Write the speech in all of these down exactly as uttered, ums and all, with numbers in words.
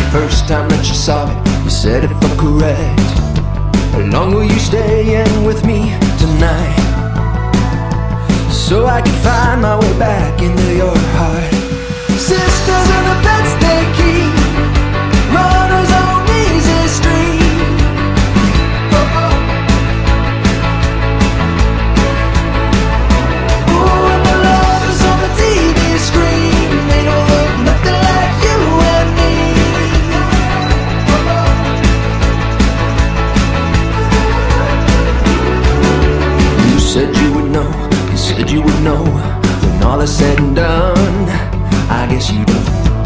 the first time that you saw me, you said if I'm correct, how long will you stay in with me tonight? So I can find my way back into your heart. Sisters are the pets they keep, runners on easy street. Oh, oh. Ooh, and the lovers on the T V screen, they don't look nothing like you and me. Oh, oh. You said you would know, you said you would know, when all is said and done, I guess you don't.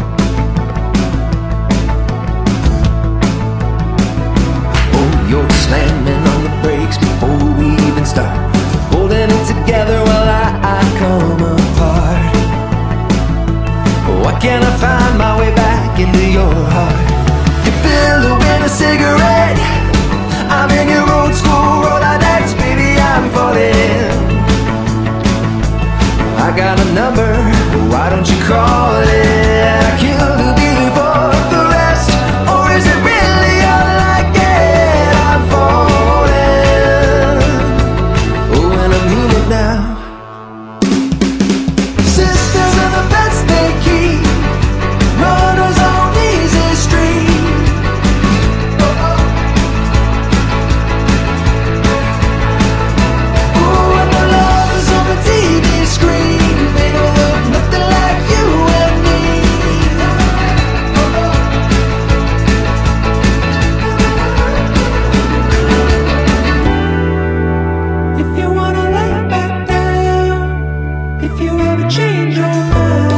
Oh, you're slamming on the brakes before we even start, holding it together while I, I come apart. Why can't I find my way back into your heart? You billowing a cigarette, I'm in your old school Rolodex, baby, I'm falling. I got a number, why don't you call it? I killed the beat for the rest, or is it really all I get? I'm falling, oh, and I'm human now. Sisters are the pets they keep, runners on easy street. Oh, oh. Ooh, and the lovers on the T V screen, they don't look nothing like you and me. If you wanna lay back down, if you ever change your mind,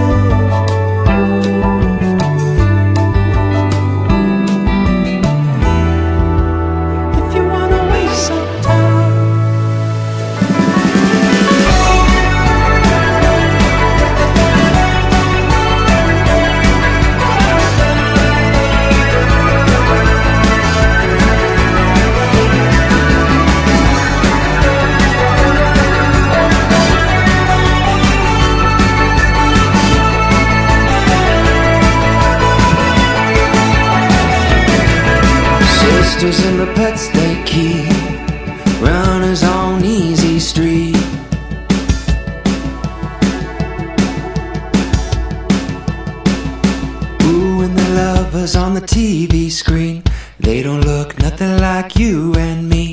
if you wanna waste some time. Sisters and the pets they keep, runners on easy street. Ooh, and the lovers on the T V screen, they don't look nothing like you and me.